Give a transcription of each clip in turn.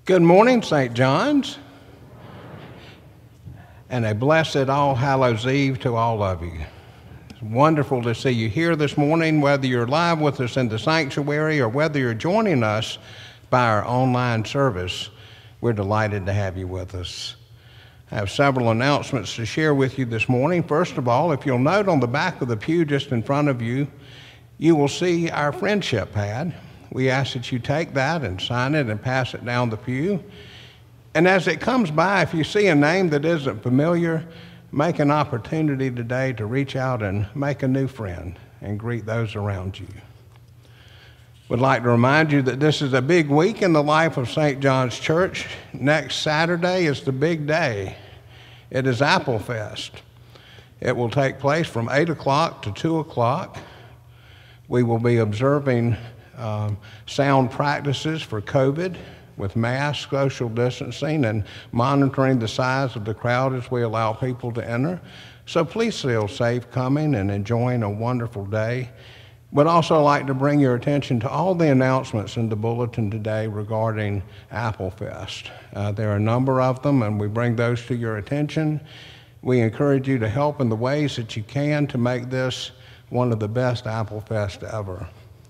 Good morning, St. John's, and a blessed All Hallows Eve to all of you. It's wonderful to see you here this morning, whether you're live with us in the sanctuary or whether you're joining us by our online service. We're delighted to have you with us. I have several announcements to share with you this morning. First of all, if you'll note on the back of the pew just in front of you, you will see our friendship pad. We ask that you take that and sign it and pass it down the pew. And as it comes by, if you see a name that isn't familiar, make an opportunity today to reach out and make a new friend and greet those around you. Would like to remind you that this is a big week in the life of St. John's Church. Next Saturday is the big day. It is Apple Fest. It will take place from 8 o'clock to 2 o'clock. We will be observing sound practices for COVID with masks, social distancing, and monitoring the size of the crowd as we allow people to enter. So please feel safe coming and enjoying a wonderful day. Would also like to bring your attention to all the announcements in the bulletin today regarding Apple Fest. There are a number of them, and we bring those to your attention. We encourage you to help in the ways that you can to make this one of the best Apple Fest ever.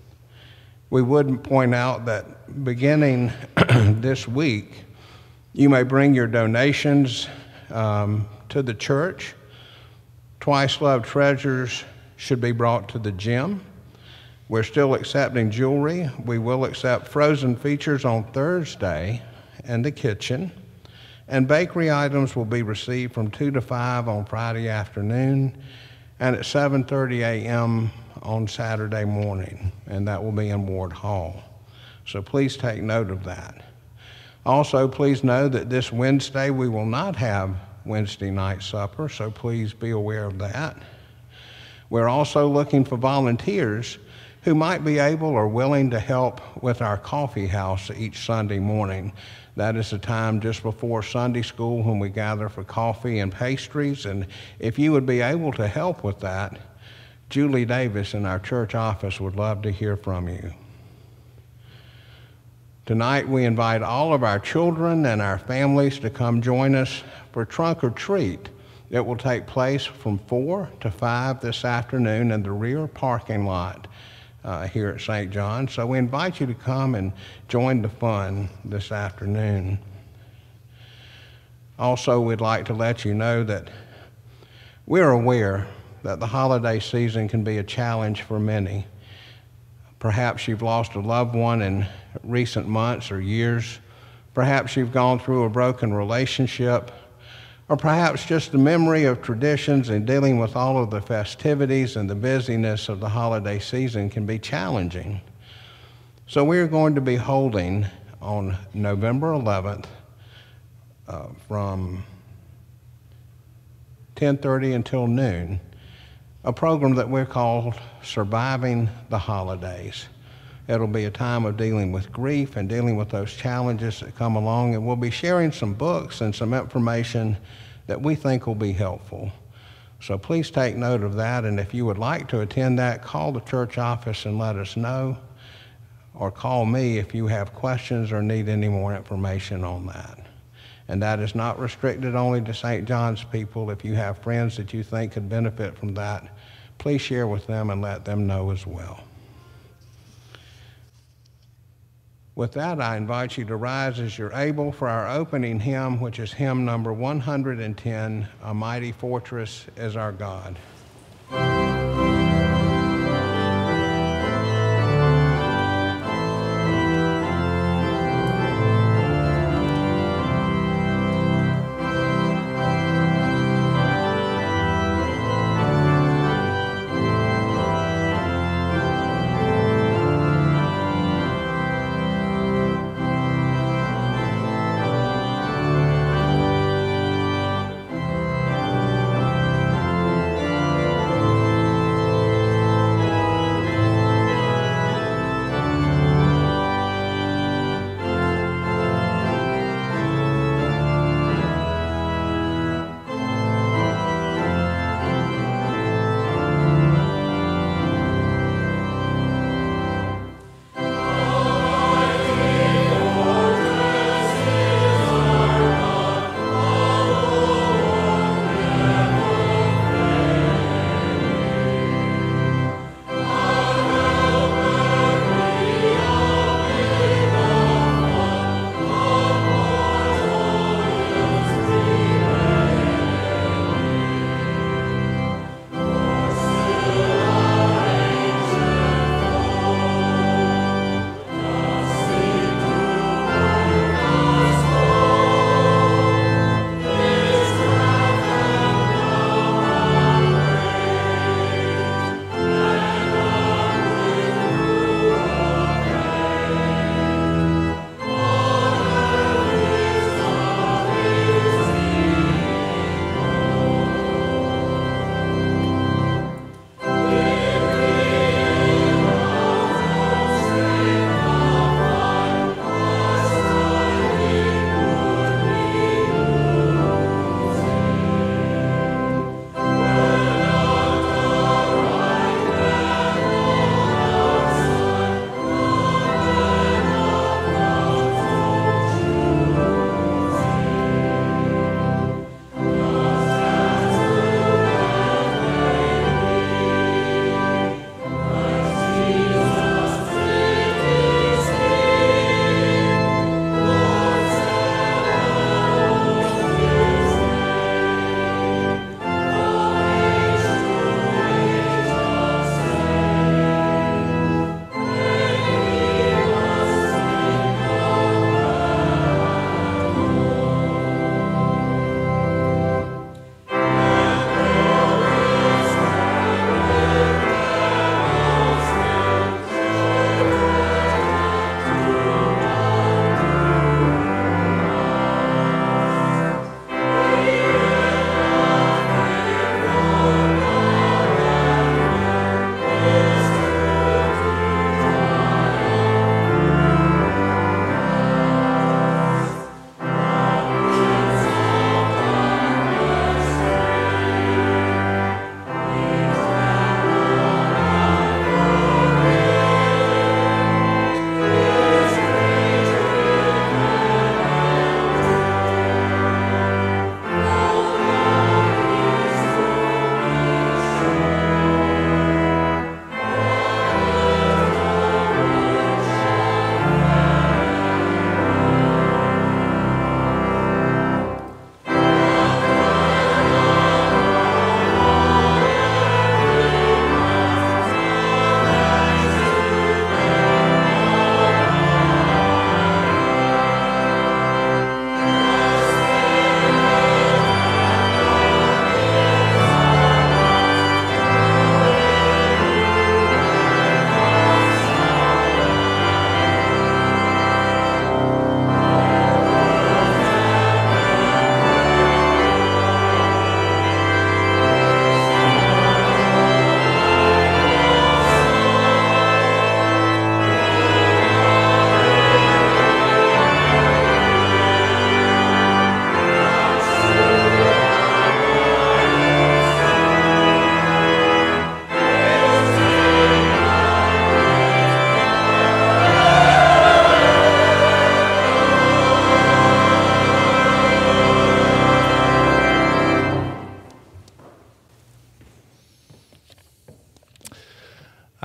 We would point out that beginning this week, you may bring your donations to the church. Twice Loved Treasures should be brought to the gym. We're still accepting jewelry. We will accept frozen features on Thursday in the kitchen. And bakery items will be received from 2 to 5 on Friday afternoon and at 7:30 a.m. on Saturday morning, and that will be in Ward Hall. So please take note of that. Also, please know that this Wednesday we will not have Wednesday night supper, so please be aware of that. We're also looking for volunteers who might be able or willing to help with our coffee house each Sunday morning. That is the time just before Sunday school when we gather for coffee and pastries, and if you would be able to help with that, Julie Davis in our church office would love to hear from you. Tonight we invite all of our children and our families to come join us for Trunk or Treat. It will take place from 4 to 5 this afternoon in the rear parking lot here at St. John. So we invite you to come and join the fun this afternoon. Also, we'd like to let you know that we're aware that the holiday season can be a challenge for many. Perhaps you've lost a loved one in recent months or years. Perhaps you've gone through a broken relationship, or perhaps just the memory of traditions and dealing with all of the festivities and the busyness of the holiday season can be challenging. So we're going to be holding on November 11th from 10:30 until noon, a program that we're called Surviving the Holidays. It'll be a time of dealing with grief and dealing with those challenges that come along, and we'll be sharing some books and some information that we think will be helpful. So please take note of that, and if you would like to attend that, call the church office and let us know, or call me if you have questions or need any more information on that. And that is not restricted only to St. John's people. If you have friends that you think could benefit from that, please share with them and let them know as well. With that, I invite you to rise as you're able for our opening hymn, which is hymn number 110, A Mighty Fortress is Our God.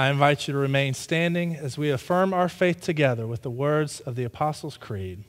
I invite you to remain standing as we affirm our faith together with the words of the Apostles' Creed.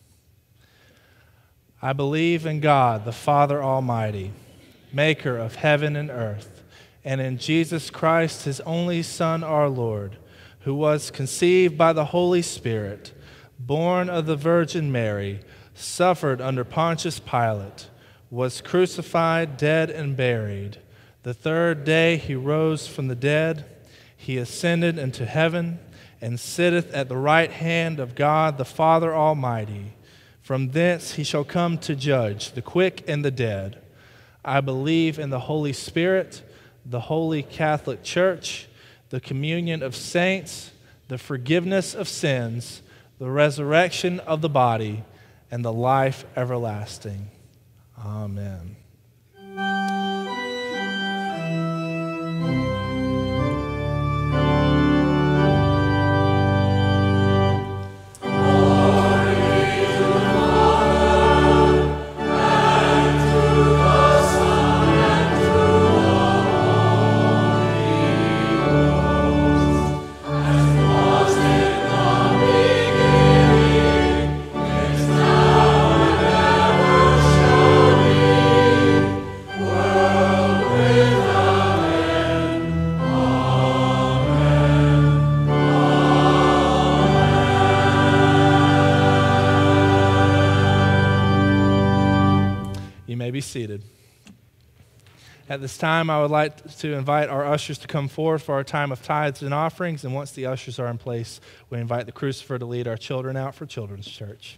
I believe in God, the Father Almighty, maker of heaven and earth, and in Jesus Christ, his only Son, our Lord, who was conceived by the Holy Spirit, born of the Virgin Mary, suffered under Pontius Pilate, was crucified, dead, and buried. The third day he rose from the dead. He ascended into heaven and sitteth at the right hand of God the Father Almighty. From thence he shall come to judge the quick and the dead. I believe in the Holy Spirit, the Holy Catholic Church, the communion of saints, the forgiveness of sins, the resurrection of the body, and the life everlasting. Amen. Be seated. At this time, I would like to invite our ushers to come forward for our time of tithes and offerings, and once the ushers are in place, we invite the crucifer to lead our children out for Children's Church.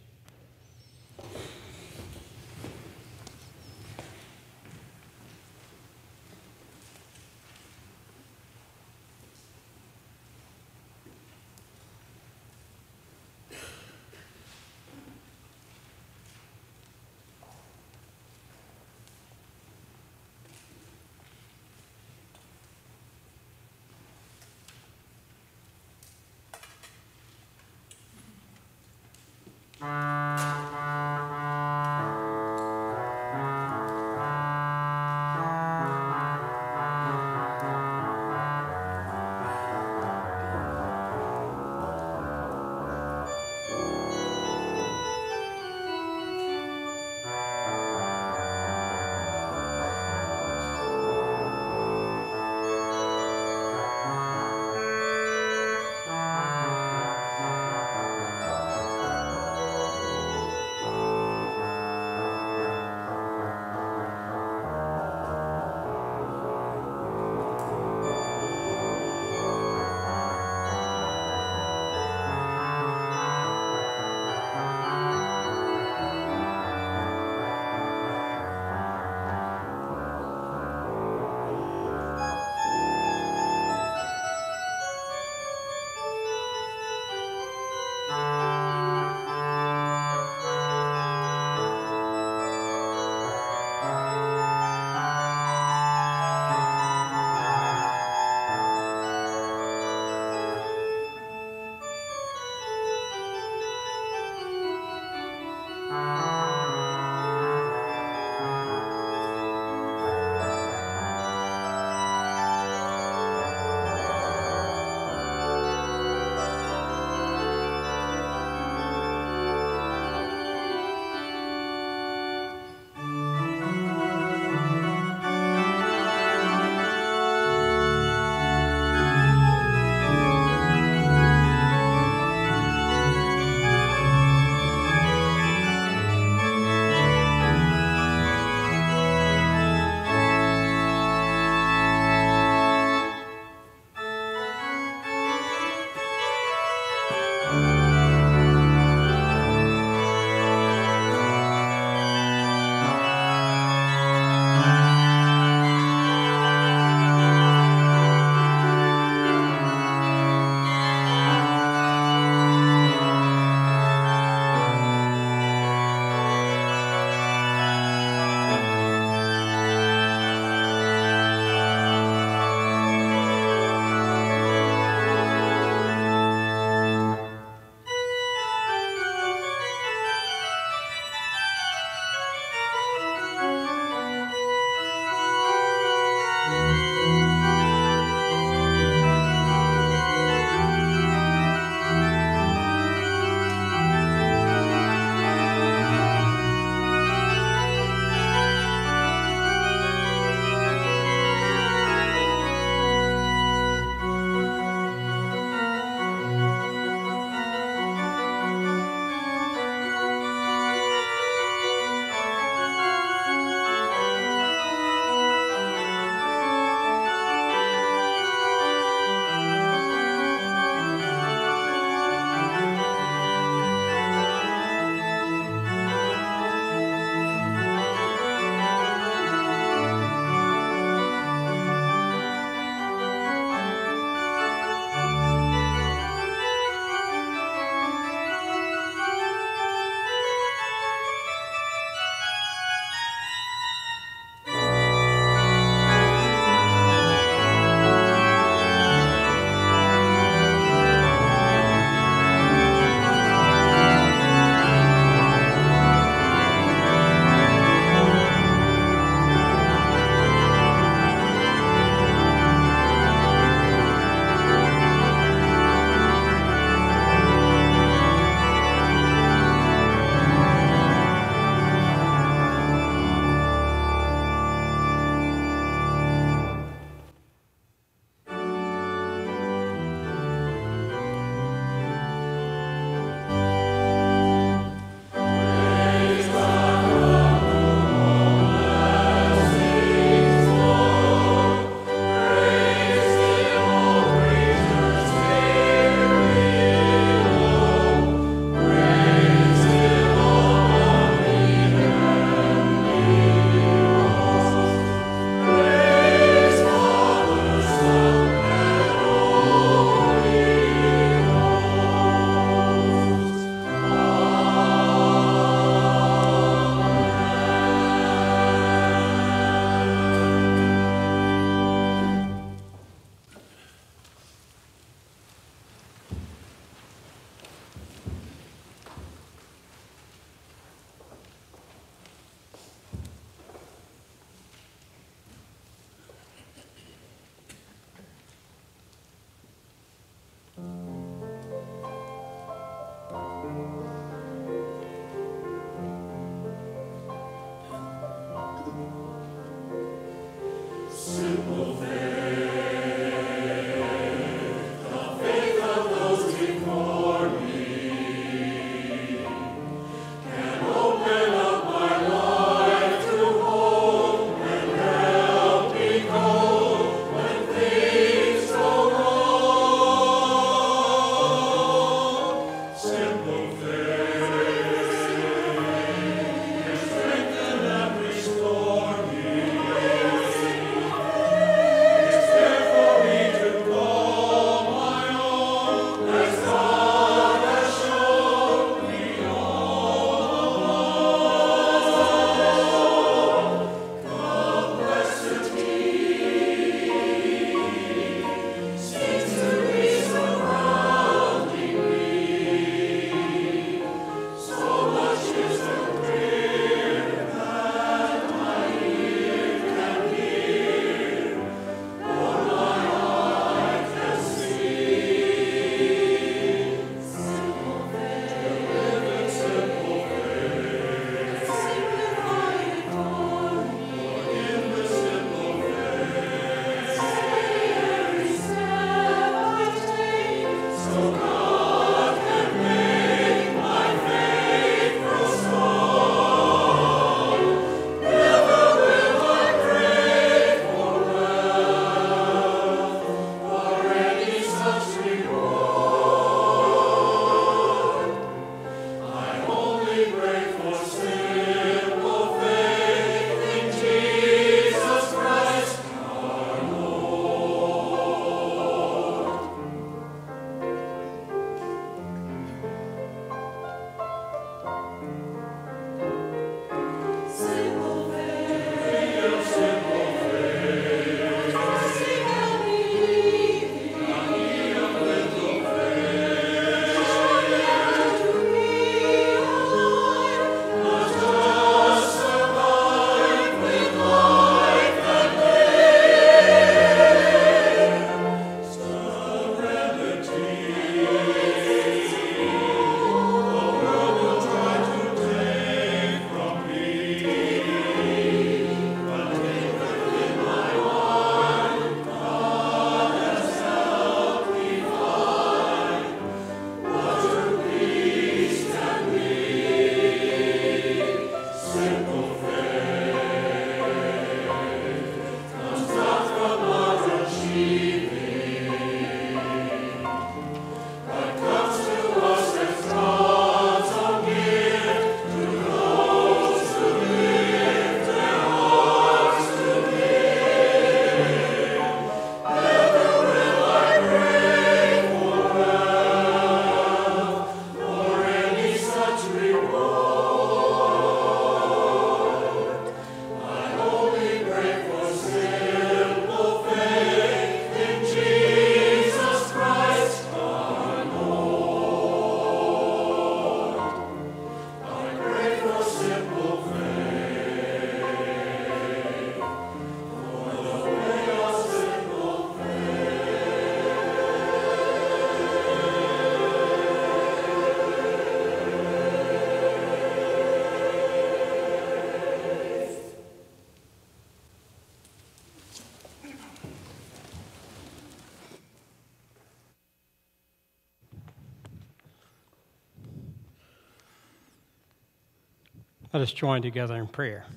Let us join together in prayer.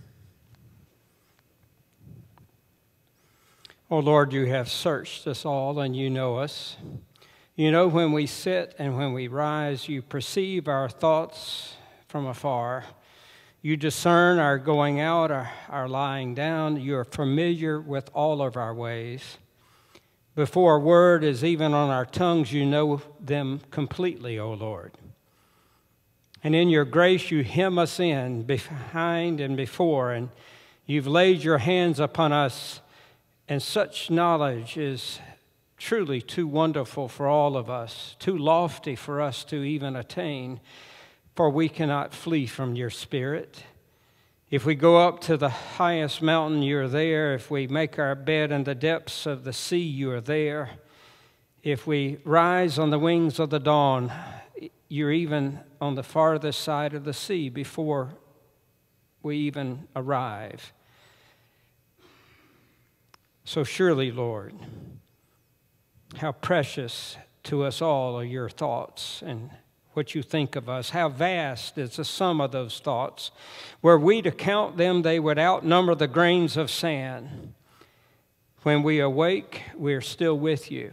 O Lord, you have searched us all and you know us. You know when we sit and when we rise. You perceive our thoughts from afar. You discern our going out, our lying down. You are familiar with all of our ways. Before a word is even on our tongues, you know them completely, O Lord. And in your grace, you hem us in behind and before, and you've laid your hands upon us, and such knowledge is truly too wonderful for all of us, too lofty for us to even attain, for we cannot flee from your Spirit. If we go up to the highest mountain, you're there. If we make our bed in the depths of the sea, you are there. If we rise on the wings of the dawn, you're even on the farthest side of the sea before we even arrive. So surely, Lord, how precious to us all are your thoughts and what you think of us. How vast is the sum of those thoughts. Were we to count them, they would outnumber the grains of sand. When we awake, we're still with you.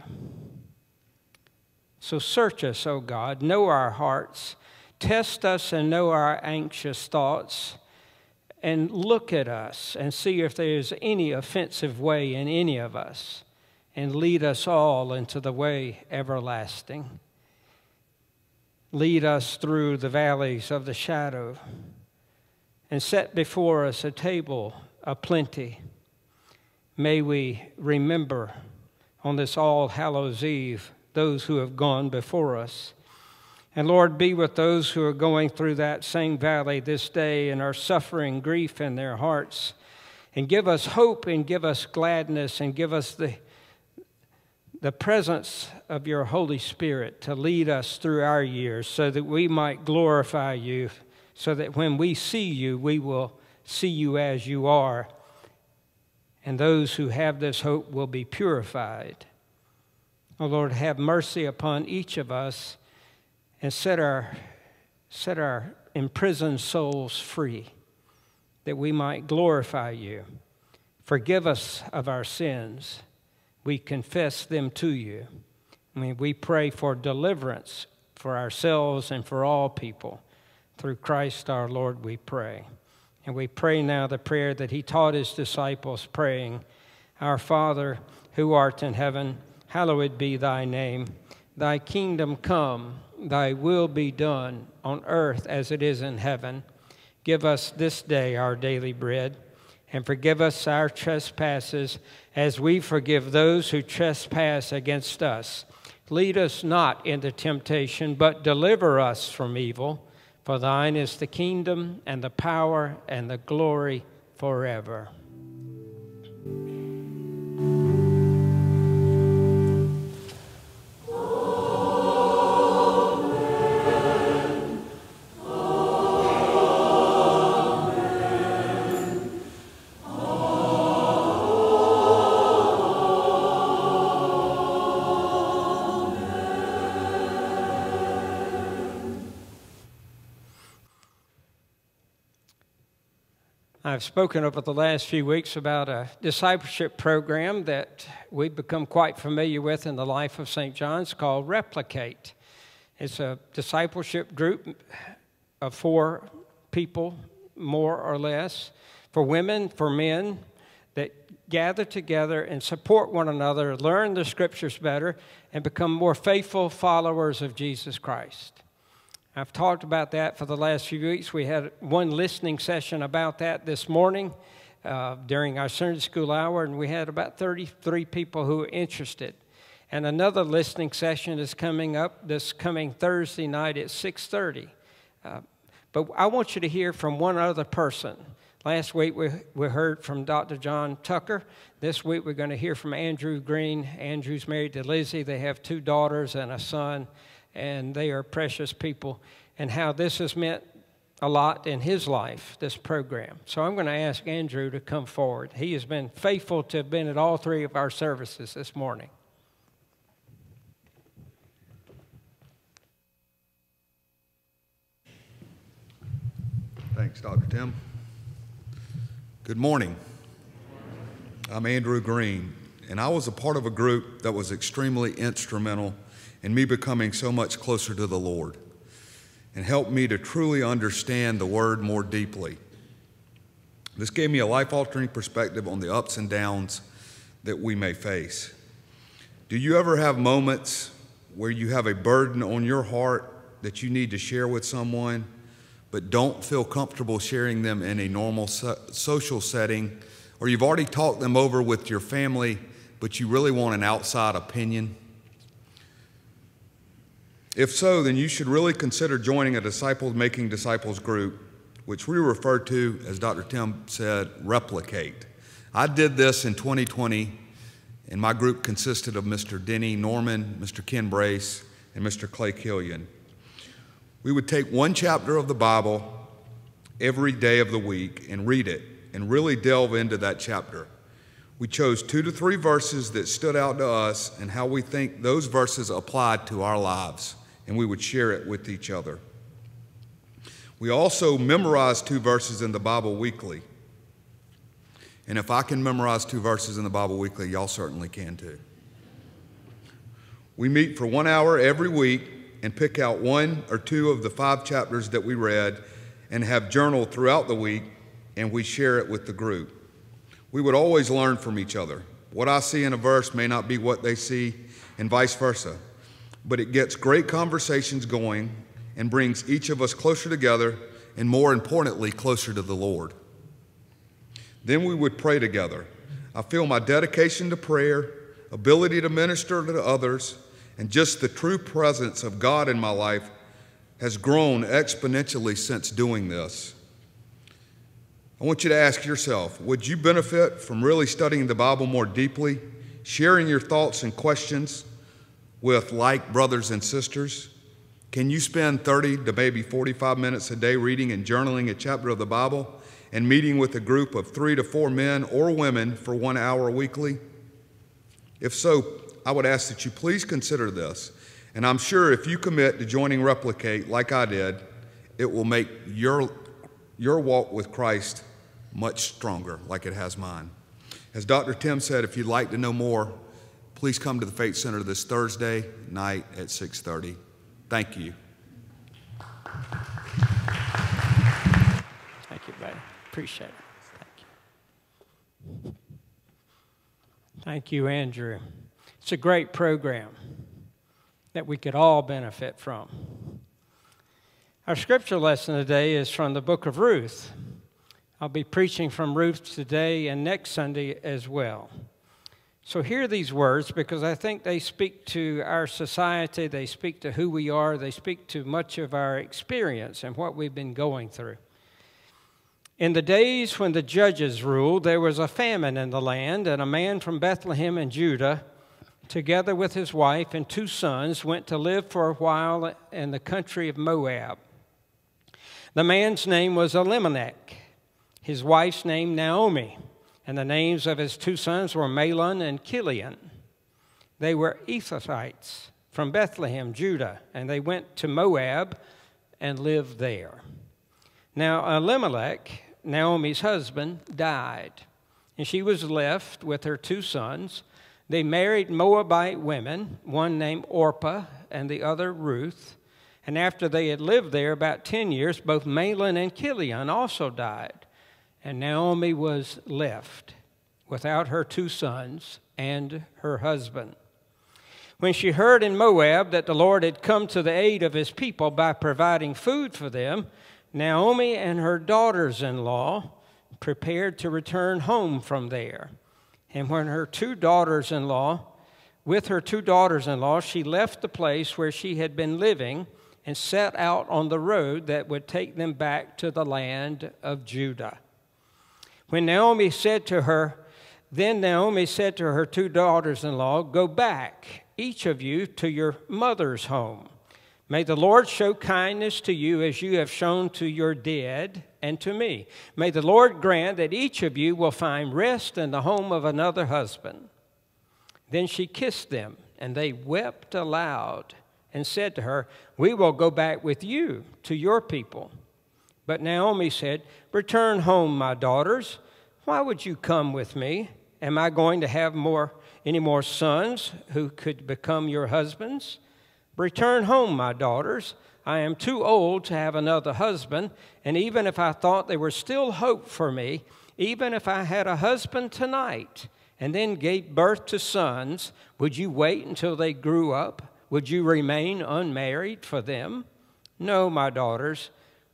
So search us, O God, know our hearts, test us and know our anxious thoughts, and look at us and see if there's any offensive way in any of us, and lead us all into the way everlasting. Lead us through the valleys of the shadow, and set before us a table of plenty. May we remember on this All Hallows Eve those who have gone before us. And Lord, be with those who are going through that same valley this day and are suffering grief in their hearts. And give us hope and give us gladness and give us the presence of your Holy Spirit to lead us through our years so that we might glorify you, so that when we see you, we will see you as you are. And those who have this hope will be purified. Oh Lord, have mercy upon each of us and set our imprisoned souls free, that we might glorify you. Forgive us of our sins. We confess them to you. We pray for deliverance for ourselves and for all people. Through Christ our Lord we pray. And we pray now the prayer that he taught his disciples, praying, Our Father, who art in heaven, hallowed be thy name. Thy kingdom come, thy will be done on earth as it is in heaven. Give us this day our daily bread, and forgive us our trespasses as we forgive those who trespass against us. Lead us not into temptation, but deliver us from evil. For thine is the kingdom and the power and the glory forever. I've spoken over the last few weeks about a discipleship program that we've become quite familiar with in the life of St. John's called Replicate. It's a discipleship group of 4 people, more or less, for women, for men, that gather together and support one another, learn the scriptures better, and become more faithful followers of Jesus Christ. I've talked about that for the last few weeks. We had one listening session about that this morning during our Sunday school hour, and we had about 33 people who were interested. And another listening session is coming up this coming Thursday night at 6:30. But I want you to hear from one other person. Last week we heard from Dr. John Tucker. This week we're going to hear from Andrew Green. Andrew's married to Lizzie. They have 2 daughters and a son. And they are precious people, and how this has meant a lot in his life, this program. So I'm going to ask Andrew to come forward. He has been faithful to have been at all 3 of our services this morning. Thanks, Dr. Tim. Good morning. I'm Andrew Green, and I was a part of a group that was extremely instrumental in me becoming so much closer to the Lord and helped me to truly understand the Word more deeply. This gave me a life-altering perspective on the ups and downs that we may face. Do you ever have moments where you have a burden on your heart that you need to share with someone, but don't feel comfortable sharing them in a normal social setting, or you've already talked them over with your family, but you really want an outside opinion? If so, then you should really consider joining a Disciples-Making Disciples group, which we refer to, as Dr. Tim said, Replicate. I did this in 2020, and my group consisted of Mr. Denny Norman, Mr. Ken Brace, and Mr. Clay Killian. We would take one chapter of the Bible every day of the week and read it and really delve into that chapter. We chose 2 to 3 verses that stood out to us and how we think those verses applied to our lives, and we would share it with each other. We also memorized 2 verses in the Bible weekly. And if I can memorize 2 verses in the Bible weekly, y'all certainly can too. We meet for 1 hour every week and pick out 1 or 2 of the 5 chapters that we read and have journaled throughout the week, and we share it with the group. We would always learn from each other. What I see in a verse may not be what they see, and vice versa. But it gets great conversations going and brings each of us closer together and, more importantly, closer to the Lord. Then we would pray together. I feel my dedication to prayer, ability to minister to others, and just the true presence of God in my life has grown exponentially since doing this. I want you to ask yourself, would you benefit from really studying the Bible more deeply, sharing your thoughts and questions with like brothers and sisters? Can you spend 30 to maybe 45 minutes a day reading and journaling a chapter of the Bible and meeting with a group of 3 to 4 men or women for 1 hour weekly? If so, I would ask that you please consider this. And I'm sure if you commit to joining Replicate like I did, it will make your walk with Christ much stronger, like it has mine. As Dr. Tim said, if you'd like to know more, please come to the Faith Center this Thursday night at 6:30. Thank you. Thank you, buddy. Appreciate it. Thank you. Thank you, Andrew. It's a great program that we could all benefit from. Our scripture lesson today is from the book of Ruth. I'll be preaching from Ruth today and next Sunday as well. So hear these words, because I think they speak to our society, they speak to who we are, they speak to much of our experience and what we've been going through. In the days when the judges ruled, there was a famine in the land, and a man from Bethlehem in Judah, together with his wife and 2 sons, went to live for a while in the country of Moab. The man's name was Elimelech, his wife's name Naomi, and the names of his 2 sons were Mahlon and Chilion. They were Ephrathites from Bethlehem, Judah, and they went to Moab and lived there. Now Elimelech, Naomi's husband, died, and she was left with her 2 sons. They married Moabite women, one named Orpah and the other Ruth. And after they had lived there about 10 years, both Mahlon and Chilion also died. And Naomi was left without her 2 sons and her husband. When she heard in Moab that the Lord had come to the aid of his people by providing food for them, Naomi and her daughters-in-law prepared to return home from there. And when her 2 daughters-in-law, with her 2 daughters-in-law, she left the place where she had been living and set out on the road that would take them back to the land of Judah. Then Naomi said to her 2 daughters-in-law, "Go back, each of you, to your mother's home. May the Lord show kindness to you as you have shown to your dead and to me. May the Lord grant that each of you will find rest in the home of another husband." Then she kissed them, and they wept aloud and said to her, "We will go back with you to your people." But Naomi said, "Return home, my daughters. Why would you come with me? Am I going to have any more sons who could become your husbands? Return home, my daughters. I am too old to have another husband, and even if I thought there was still hope for me, even if I had a husband tonight and then gave birth to sons, would you wait until they grew up? Would you remain unmarried for them? No, my daughters.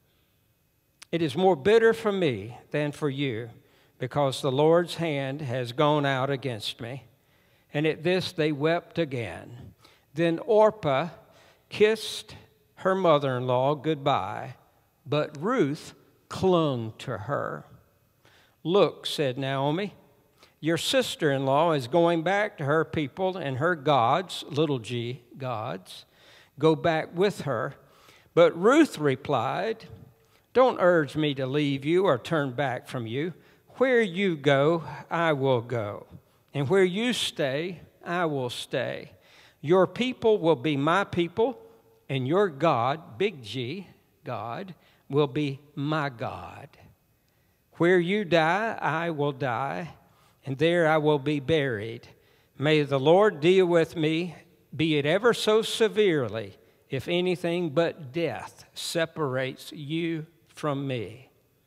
It is more bitter for me than for you, because the Lord's hand has gone out against me." And at this they wept again. Then Orpah kissed her mother-in-law goodbye, but Ruth clung to her. "Look," said Naomi, "your sister-in-law is going back to her people and her gods, little g gods. Go back with her." But Ruth replied, "Don't urge me to leave you or turn back from you. Where you go, I will go. And where you stay, I will stay. Your people will be my people, and your God, big G, God, will be my God. Where you die, I will die, and there I will be buried. May the Lord deal with me, be it ever so severely, if anything but death separates you from me."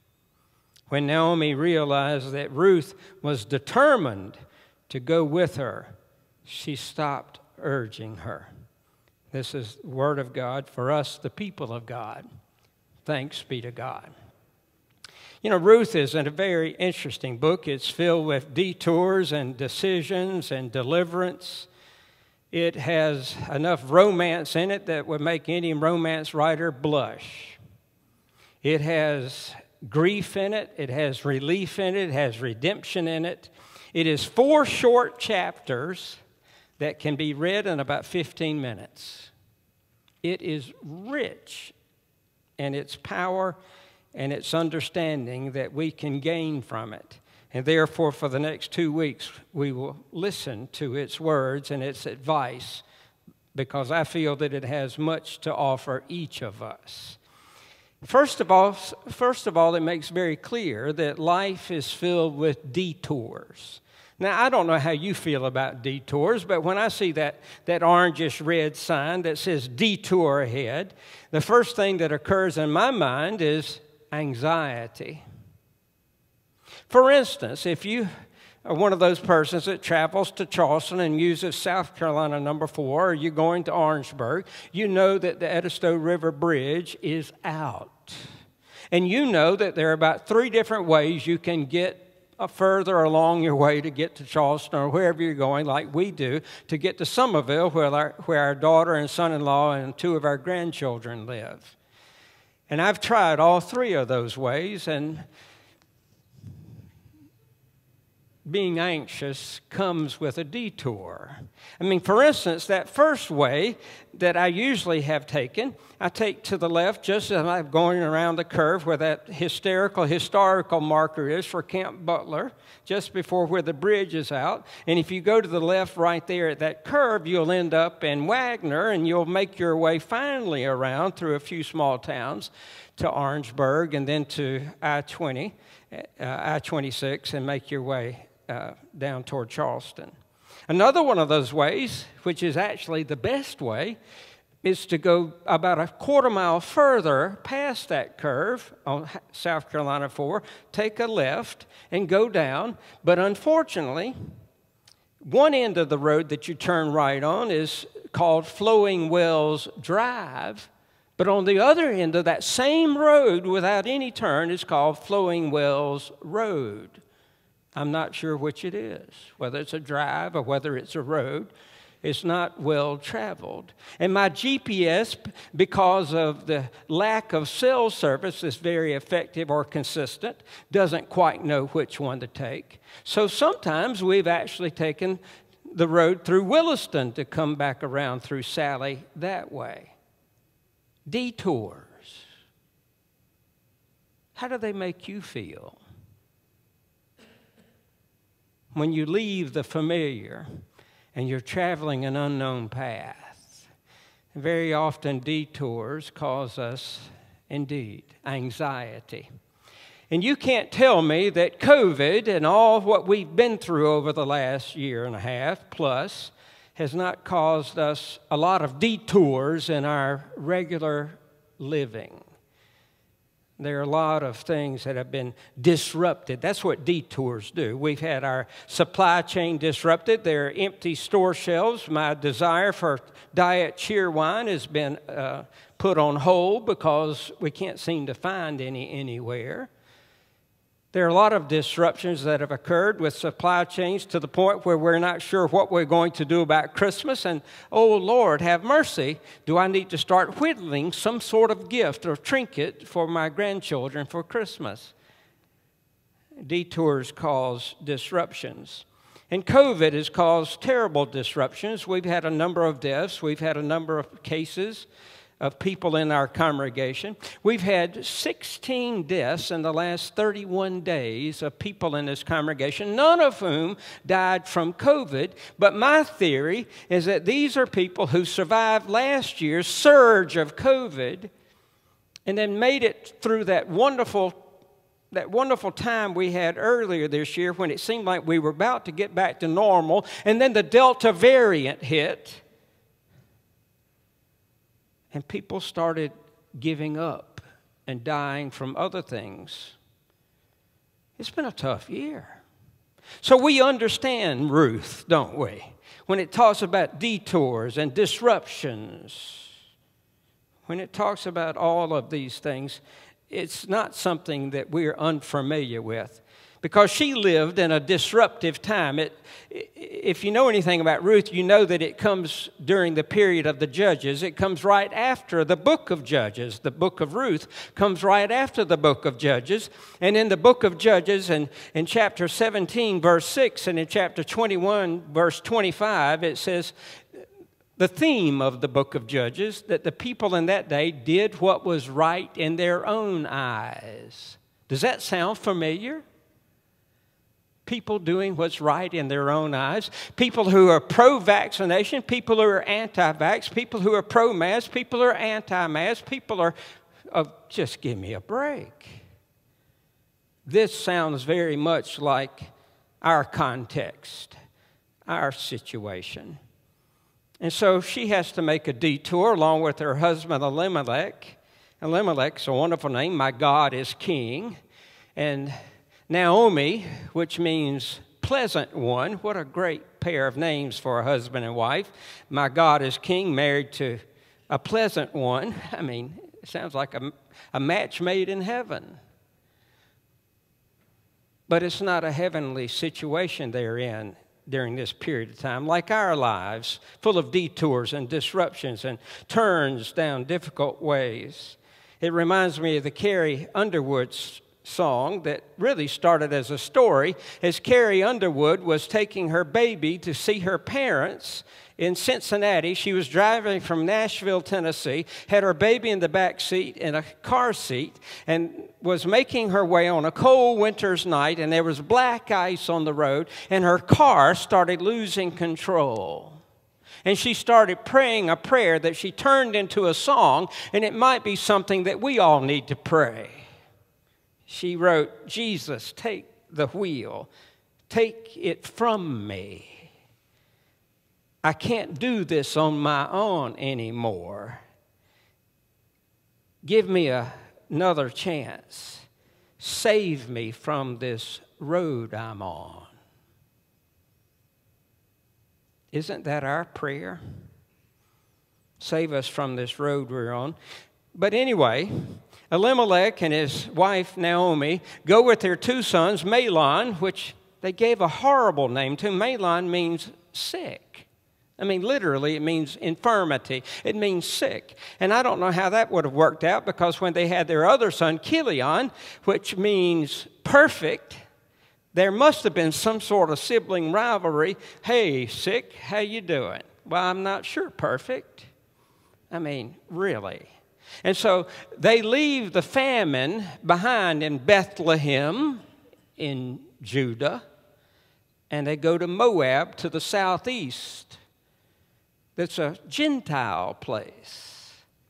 When Naomi realized that Ruth was determined to go with her, she stopped urging her. This is the word of God for us, the people of God. Thanks be to God. You know, Ruth is a very interesting book. It's filled with detours and decisions and deliverance. It has enough romance in it that would make any romance writer blush. It has grief in it. It has relief in it. It has redemption in it. It is 4 short chapters that can be read in about 15 minutes. It is rich in its power and its understanding that we can gain from it. And therefore, for the next 2 weeks, we will listen to its words and its advice, because I feel that it has much to offer each of us. First of all, it makes very clear that life is filled with detours. Now, I don't know how you feel about detours, but when I see that orangish red sign that says detour ahead, the first thing that occurs in my mind is anxiety. For instance, if you are one of those persons that travels to Charleston and uses South Carolina number 4, or you're going to Orangeburg, you know that the Edisto River Bridge is out. And you know that there are about 3 different ways you can get further along your way to get to Charleston or wherever you're going, like we do, to get to Somerville, where our daughter and son-in-law and 2 of our grandchildren live. And I've tried all 3 of those ways, and being anxious comes with a detour. I mean, for instance, that first way that I usually have taken, I take to the left just as I'm going around the curve where that historical marker is for Camp Butler, just before where the bridge is out. And if you go to the left right there at that curve, you'll end up in Wagner, and you'll make your way finally around through a few small towns to Orangeburg and then to I-26 and make your way down toward Charleston. Another one of those ways, which is actually the best way, is to go about a quarter mile further past that curve on South Carolina 4, take a left and go down. But unfortunately, one end of the road that you turn right on is called Flowing Wells Drive, but on the other end of that same road without any turn is called Flowing Wells Road. I'm not sure which it is, whether it's a drive or whether it's a road. It's not well traveled. And my GPS, because of the lack of cell service that's very effective or consistent, doesn't quite know which one to take. So sometimes we've actually taken the road through Williston to come back around through Sally that way. Detours. How do they make you feel? When you leave the familiar and you're traveling an unknown path, very often detours cause us Indeed, anxiety. And you can't tell me that COVID and all what we've been through over the last year and a half plus has not caused us a lot of detours in our regular living. There are a lot of things that have been disrupted. That's what detours do. We've had our supply chain disrupted. There are empty store shelves. My desire for Diet Cheerwine has been put on hold because we can't seem to find any anywhere. There are a lot of disruptions that have occurred with supply chains to the point where we're not sure what we're going to do about Christmas. And, oh, Lord, have mercy, do I need to start whittling some sort of gift or trinket for my grandchildren for Christmas? Detours cause disruptions. And COVID has caused terrible disruptions. We've had a number of deaths. We've had a number of cases of people in our congregation. We've had 16 deaths in the last 31 days of people in this congregation, none of whom died from COVID. But my theory is that these are people who survived last year's surge of COVID and then made it through that wonderful time we had earlier this year when it seemed like we were about to get back to normal, and then the Delta variant hit. And people started giving up and dying from other things. It's been a tough year. So we understand Ruth, don't we? When it talks about detours and disruptions, when it talks about all of these things, it's not something that we're unfamiliar with. Because she lived in a disruptive time. If you know anything about Ruth, you know that it comes during the period of the Judges. It comes right after the book of Judges. The book of Ruth comes right after the book of Judges. And in the book of Judges, and in chapter 17, verse 6, and in chapter 21, verse 25, it says, the theme of the book of Judges, that the people in that day did what was right in their own eyes. Does that sound familiar? People doing what's right in their own eyes. People who are pro-vaccination, people who are anti-vax, people who are pro-mask, people who are anti-mask, people are, just give me a break. This sounds very much like our context, our situation. And so she has to make a detour along with her husband Elimelech. Elimelech's a wonderful name. My God is King. And Naomi, which means pleasant one. What a great pair of names for a husband and wife. My God is King, married to a pleasant one. I mean, it sounds like a match made in heaven. But it's not a heavenly situation they're in during this period of time, like our lives, full of detours and disruptions and turns down difficult ways. It reminds me of the Carrie Underwood song that really started as a story as Carrie Underwood was taking her baby to see her parents in Cincinnati. She was driving from Nashville, Tennessee, had her baby in the back seat in a car seat, and was making her way on a cold winter's night, and there was black ice on the road, and her car started losing control. And she started praying a prayer that she turned into a song, and it might be something that we all need to pray. She wrote, Jesus, take the wheel. Take it from me. I can't do this on my own anymore. Give me another chance. Save me from this road I'm on. Isn't that our prayer? Save us from this road we're on. But anyway, Elimelech and his wife Naomi go with their two sons, Mahlon, which they gave a horrible name to. Mahlon means sick. I mean, literally, it means infirmity. It means sick. And I don't know how that would have worked out, because when they had their other son, Chilion, which means perfect, there must have been some sort of sibling rivalry. Hey, sick, how you doing? Well, I'm not sure, perfect. I mean, really. And so they leave the famine behind in Bethlehem in Judah, and they go to Moab to the southeast. That's a Gentile place.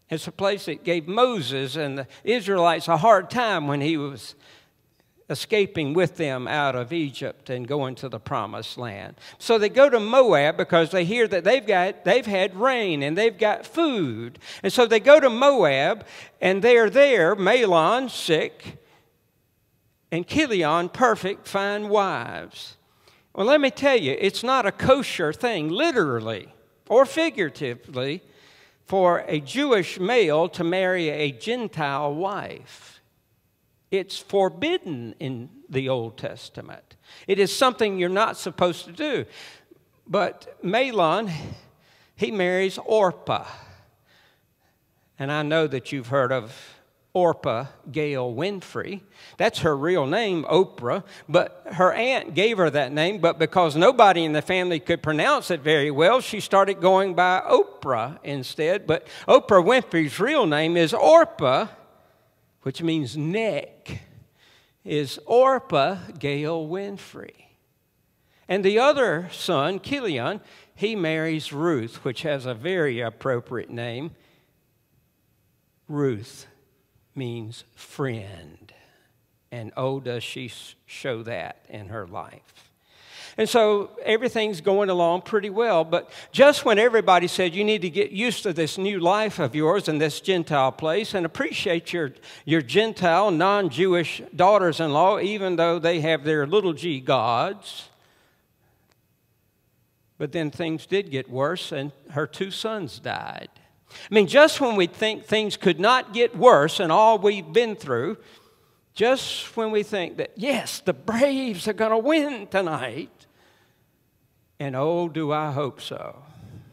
It's a place that gave Moses and the Israelites a hard time when he was escaping with them out of Egypt and going to the promised land. So they go to Moab because they hear that they've had rain and they've got food. And so they go to Moab, and they're there, Mahlon sick and Chilion perfect, find wives. Well, let me tell you, it's not a kosher thing, literally or figuratively, for a Jewish male to marry a Gentile wife. It's forbidden in the Old Testament. It is something you're not supposed to do. But Mahlon, he marries Orpah. And I know that you've heard of Orpah Gail Winfrey. That's her real name, Oprah. But her aunt gave her that name, but because nobody in the family could pronounce it very well, she started going by Oprah instead. But Oprah Winfrey's real name is Orpah, which means neck, is Orpah Gail Winfrey. And the other son, Chilion, he marries Ruth, which has a very appropriate name. Ruth means friend. And oh, does she show that in her life. And so everything's going along pretty well, but just when everybody said you need to get used to this new life of yours in this Gentile place and appreciate your Gentile, non-Jewish daughters-in-law, even though they have their little g gods, but then things did get worse, and her 2 sons died. I mean, just when we think things could not get worse and all we've been through, just when we think that, yes, the Braves are going to win tonight, and oh, do I hope so,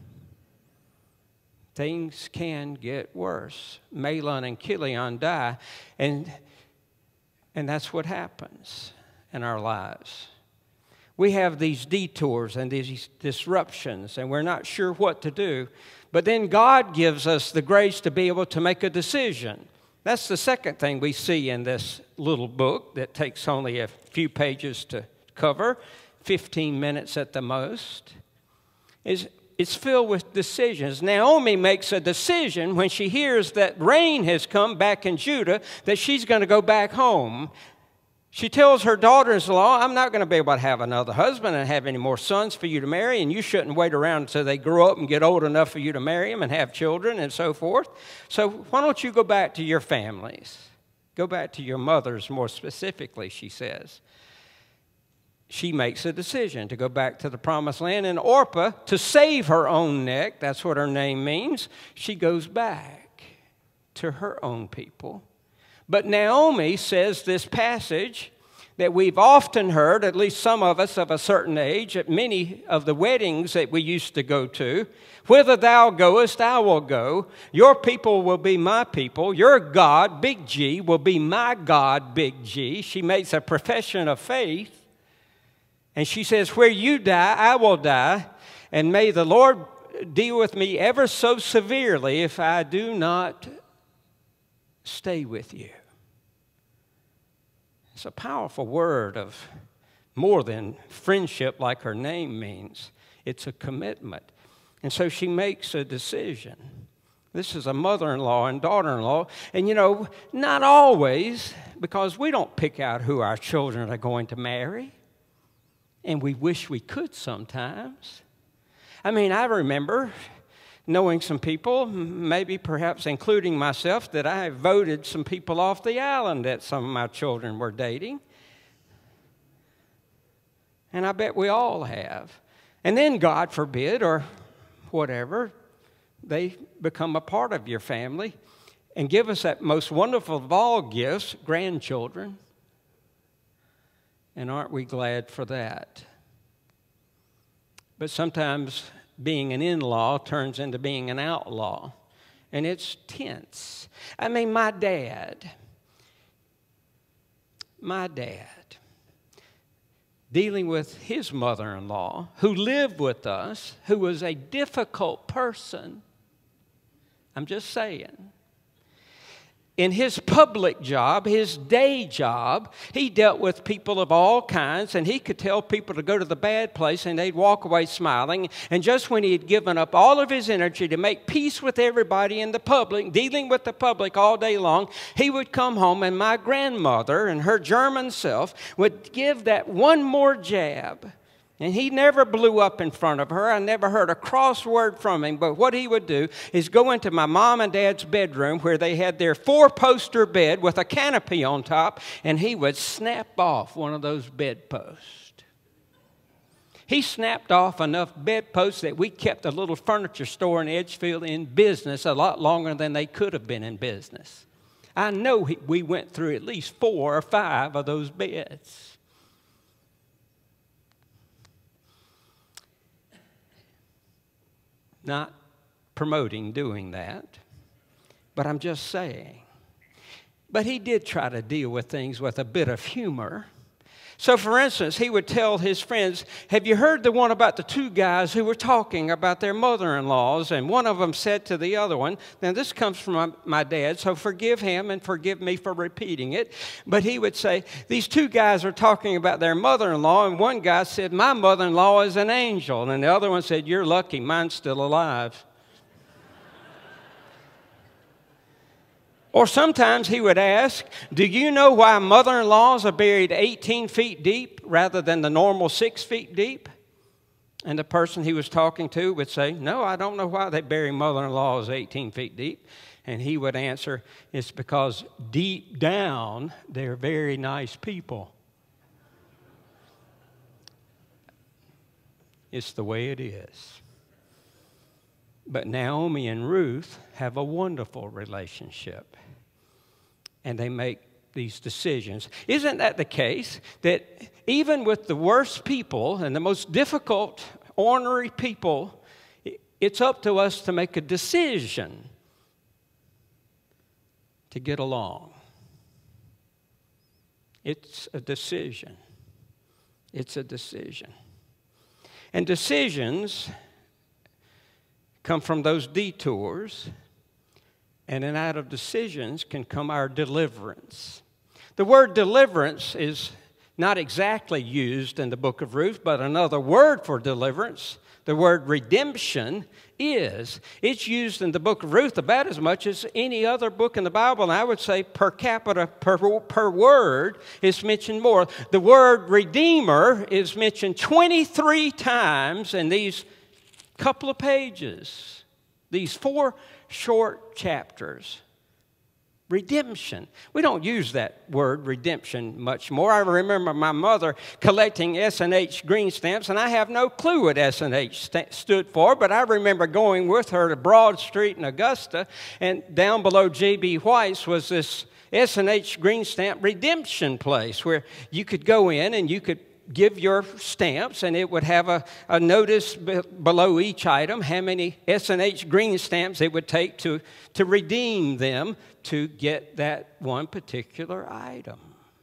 things can get worse. Mahlon and Chilion die, and that's what happens in our lives. We have these detours and these disruptions, and we're not sure what to do. But then God gives us the grace to be able to make a decision. That's the second thing we see in this little book that takes only a few pages to cover, 15 minutes at the most. It's filled with decisions. Naomi makes a decision when she hears that rain has come back in Judah, that she's going to go back home. She tells her daughters-in-law, I'm not going to be able to have another husband and have any more sons for you to marry, and you shouldn't wait around until they grow up and get old enough for you to marry them and have children and so forth. So why don't you go back to your families? Go back to your mothers more specifically, she says. She makes a decision to go back to the promised land, and Orpah, to save her own neck, that's what her name means, she goes back to her own people. But Naomi says this passage that we've often heard, at least some of us of a certain age, at many of the weddings that we used to go to, whither thou goest, I will go. Your people will be my people. Your God, big G, will be my God, big G. She makes a profession of faith. And she says, where you die, I will die. And may the Lord deal with me ever so severely if I do not stay with you. It's a powerful word of more than friendship like her name means. It's a commitment. And so she makes a decision. This is a mother-in-law and daughter-in-law. And you know, not always, because we don't pick out who our children are going to marry. And we wish we could sometimes. I mean, I remember knowing some people, maybe perhaps including myself, that I voted some people off the island that some of my children were dating. And I bet we all have. And then, God forbid, or whatever, they become a part of your family and give us that most wonderful of all gifts, grandchildren. And aren't we glad for that? But sometimes being an in-law turns into being an outlaw. And it's tense. I mean, my dad, dealing with his mother-in-law, who lived with us, who was a difficult person. I'm just saying. in his public job, his day job, he dealt with people of all kinds, and he could tell people to go to the bad place, and they'd walk away smiling. And just when he had given up all of his energy to make peace with everybody in the public, dealing with the public all day long, he would come home, and my grandmother and her German self would give that one more jab. And he never blew up in front of her. I never heard a cross word from him. But what he would do is go into my mom and dad's bedroom where they had their 4-poster bed with a canopy on top, and he would snap off one of those bedposts. He snapped off enough bedposts that we kept a little furniture store in Edgefield in business a lot longer than they could have been in business. I know we went through at least 4 or 5 of those beds. Not promoting doing that, but I'm just saying. But he did try to deal with things with a bit of humor. So, for instance, he would tell his friends, have you heard the one about the 2 guys who were talking about their mother-in-laws? And one of them said to the other one, now this comes from my dad, so forgive him and forgive me for repeating it. But he would say, these 2 guys are talking about their mother-in-law, and one guy said, my mother-in-law is an angel. And the other one said, you're lucky, mine's still alive. Or sometimes he would ask, do you know why mother-in-laws are buried 18 feet deep rather than the normal 6 feet deep? And the person he was talking to would say, no, I don't know why they bury mother-in-laws 18 feet deep. And he would answer, it's because deep down they're very nice people. It's the way it is. But Naomi and Ruth have a wonderful relationship. And they make these decisions. Isn't that the case? That even with the worst people and the most difficult, ornery people, it's up to us to make a decision to get along. It's a decision. It's a decision. And decisions come from those detours, and then out of decisions can come our deliverance. The word deliverance is not exactly used in the book of Ruth, but another word for deliverance, the word redemption, is. It's used in the book of Ruth about as much as any other book in the Bible, and I would say per capita, per word, it's mentioned more. The word redeemer is mentioned 23 times in these couple of pages, these 4 short chapters. Redemption. We don't use that word redemption much more. I remember my mother collecting S&H green stamps, and I have no clue what S&H stood for, but I remember going with her to Broad Street in Augusta, and down below J.B. White's was this S&H green stamp redemption place where you could go in and you could give your stamps, and it would have a notice below each item how many S&H green stamps it would take to redeem them to get that one particular item.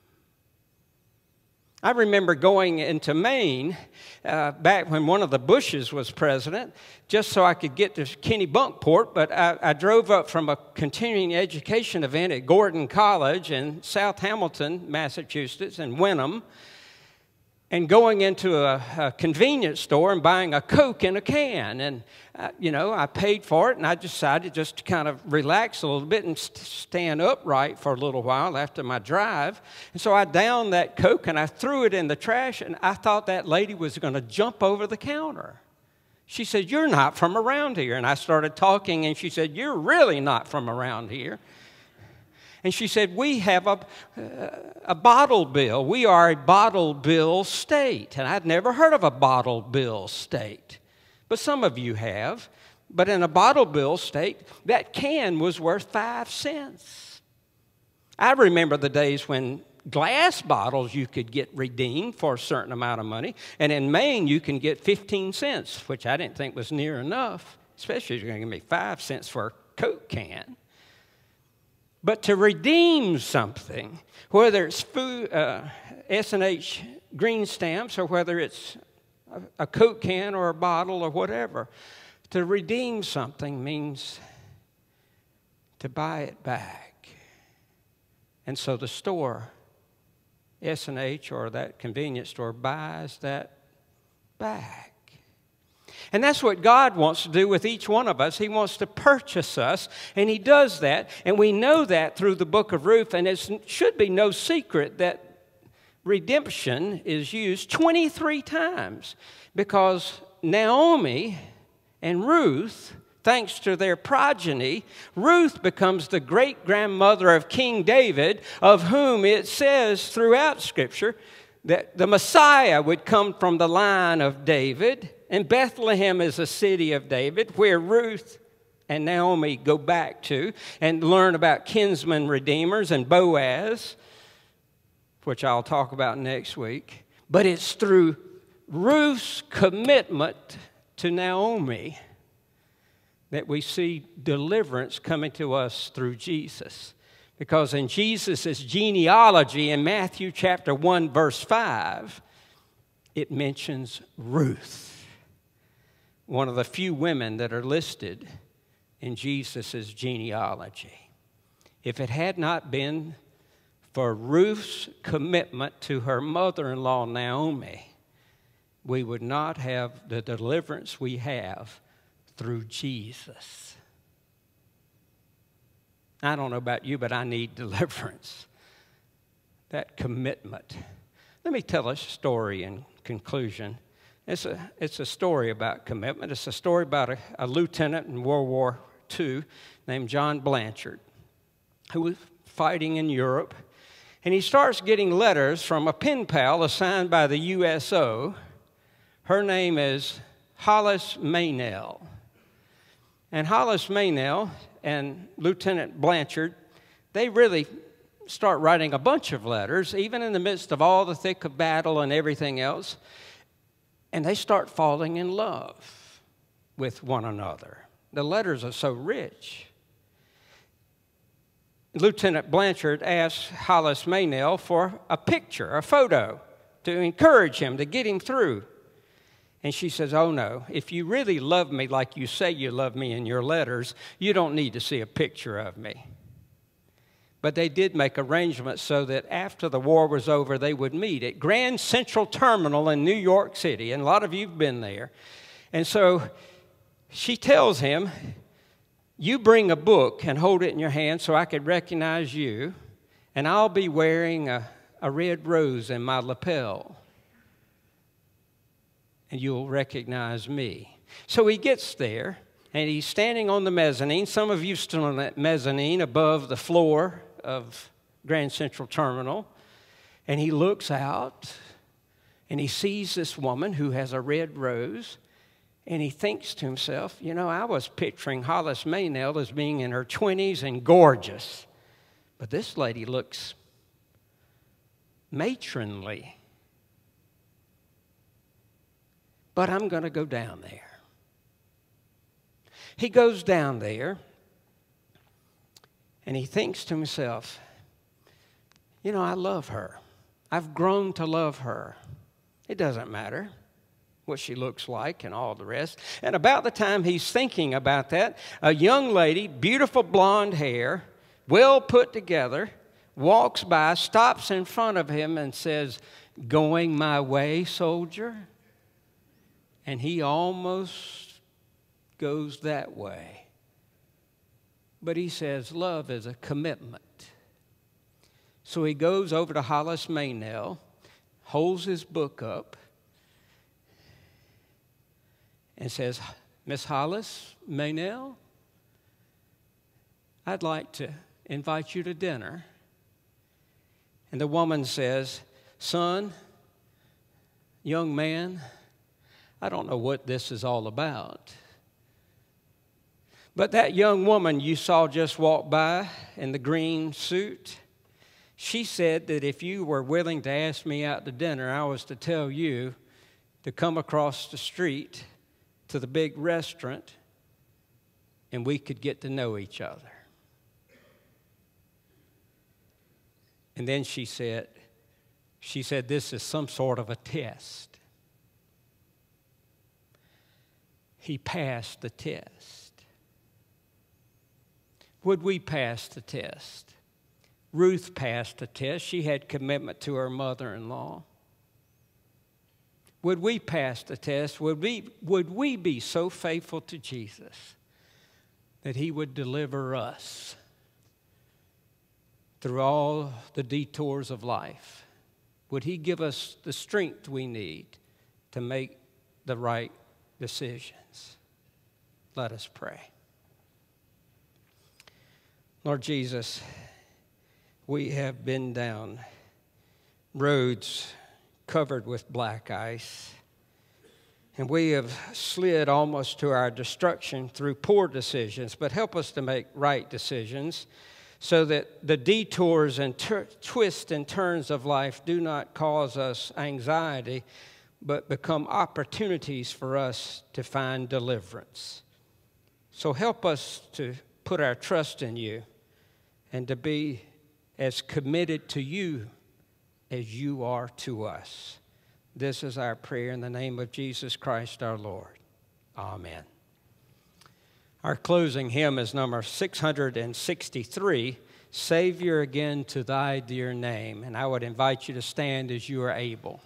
I remember going into Maine back when one of the Bushes was president, just so I could get to Kennebunkport, but I drove up from a continuing education event at Gordon College in South Hamilton, Massachusetts, and Wenham, and going into a convenience store and buying a Coke in a can. And, I paid for it, and I decided just to kind of relax a little bit and stand upright for a little while after my drive. And so I downed that Coke, and I threw it in the trash, and I thought that lady was going to jump over the counter. She said, "You're not from around here." And I started talking, and she said, "You're really not from around here." And she said, "We have a bottle bill. We are a bottle bill state." And I'd never heard of a bottle bill state. But some of you have. But in a bottle bill state, that can was worth 5 cents. I remember the days when glass bottles you could get redeemed for a certain amount of money. And in Maine, you can get 15 cents, which I didn't think was near enough, especially if you're going to give me 5 cents for a Coke can. But to redeem something, whether it's food, S&H green stamps, or whether it's a Coke can or a bottle or whatever, to redeem something means to buy it back. And so the store, S&H, or that convenience store, buys that back. And that's what God wants to do with each one of us. He wants to purchase us, and He does that. And we know that through the book of Ruth, and it should be no secret that redemption is used 23 times because Naomi and Ruth, thanks to their progeny, Ruth becomes the great-grandmother of King David, of whom it says throughout Scripture that the Messiah would come from the line of David, and Bethlehem is a city of David, where Ruth and Naomi go back to and learn about kinsman redeemers and Boaz, which I'll talk about next week. But it's through Ruth's commitment to Naomi that we see deliverance coming to us through Jesus. Because in Jesus' genealogy in Matthew chapter 1, verse 5, it mentions Ruth, one of the few women that are listed in Jesus' genealogy. If it had not been for Ruth's commitment to her mother-in-law, Naomi, we would not have the deliverance we have through Jesus. I don't know about you, but I need deliverance. That commitment. Let me tell a story in conclusion. It's a story about commitment. It's a story about a lieutenant in World War II named John Blanchard, who was fighting in Europe. And he starts getting letters from a pen pal assigned by the USO. Her name is Hollis Maynell. And Hollis Maynell and Lieutenant Blanchard, they really start writing a bunch of letters, even in the midst of all the thick of battle and everything else. And they start falling in love with one another. The letters are so rich. Lieutenant Blanchard asked Hollis Maynell for a picture, a photo, to encourage him, to get him through. And she says, oh no, if you really love me like you say you love me in your letters, you don't need to see a picture of me. But they did make arrangements so that after the war was over, they would meet at Grand Central Terminal in New York City. And a lot of you have been there. And so she tells him, you bring a book and hold it in your hand so I could recognize you, and I'll be wearing a red rose in my lapel, and you'll recognize me. So he gets there, and he's standing on the mezzanine. Some of you stood on that mezzanine above the floor of Grand Central Terminal, and he looks out, and he sees this woman who has a red rose. And he thinks to himself, you know, I was picturing Hollis Maynell as being in her 20s and gorgeous. But this lady looks matronly. But I'm going to go down there. He goes down there, and he thinks to himself, you know, I love her. I've grown to love her. It doesn't matter what she looks like and all the rest. And about the time he's thinking about that, a young lady, beautiful blonde hair, well put together, walks by, stops in front of him and says, going my way, soldier? And he almost goes that way. But he says love is a commitment. So he goes over to Hollis Maynell, holds his book up, and says, Miss Hollis Maynell, I'd like to invite you to dinner. And the woman says, son, young man, I don't know what this is all about. But that young woman you saw just walk by in the green suit, she said that if you were willing to ask me out to dinner, I was to tell you to come across the street to the big restaurant, and we could get to know each other. And then she said, this is some sort of a test. He passed the test. Would we pass the test? Ruth passed the test. She had commitment to her mother-in-law. Would we pass the test? Would we be so faithful to Jesus that he would deliver us through all the detours of life? Would he give us the strength we need to make the right decisions? Let us pray. Lord Jesus, we have been down roads covered with black ice, and we have slid almost to our destruction through poor decisions, but help us to make right decisions so that the detours and twists and turns of life do not cause us anxiety, but become opportunities for us to find deliverance. So help us to put our trust in you and to be as committed to you as you are to us. This is our prayer in the name of Jesus Christ our Lord. Amen. Our closing hymn is number 663, Savior Again to Thy Dear Name. And I would invite you to stand as you are able.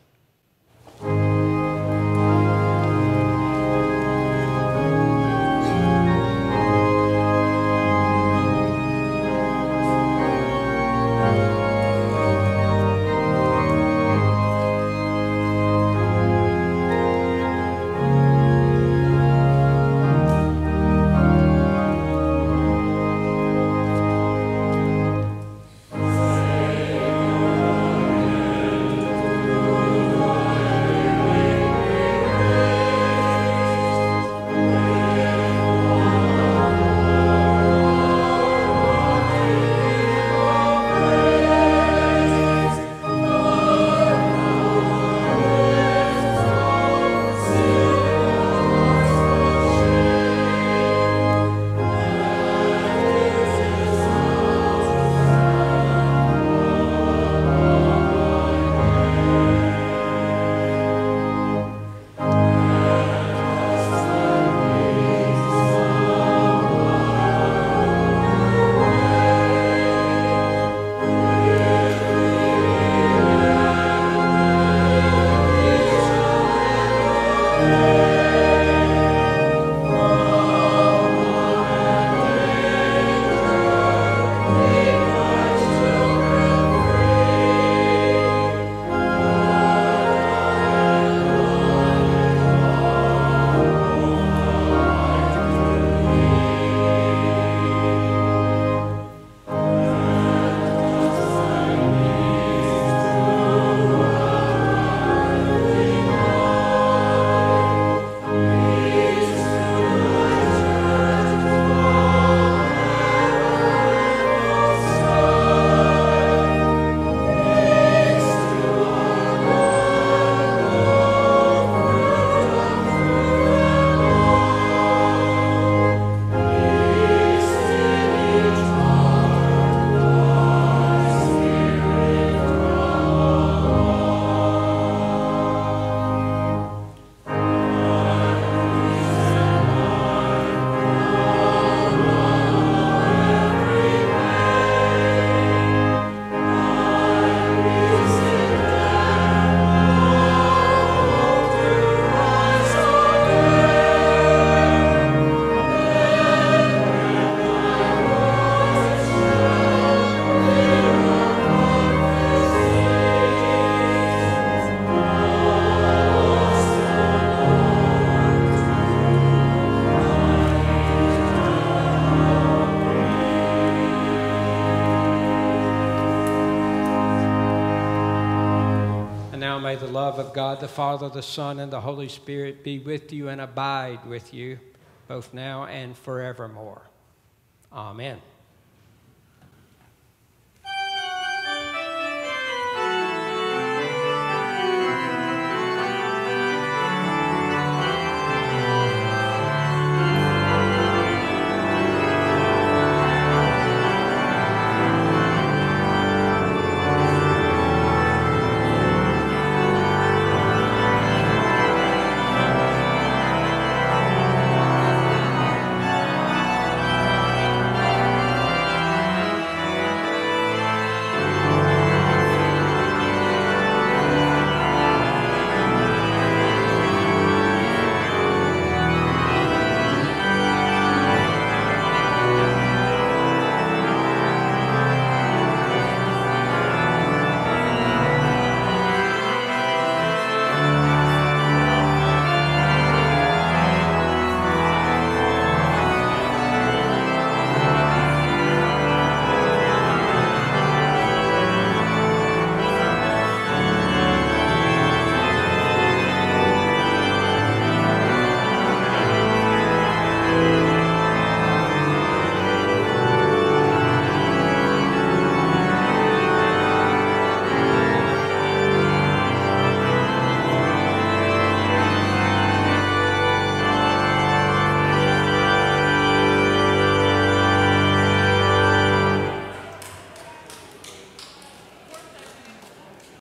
May the love of God, the Father, the Son, and the Holy Spirit be with you and abide with you, both now and forevermore. Amen.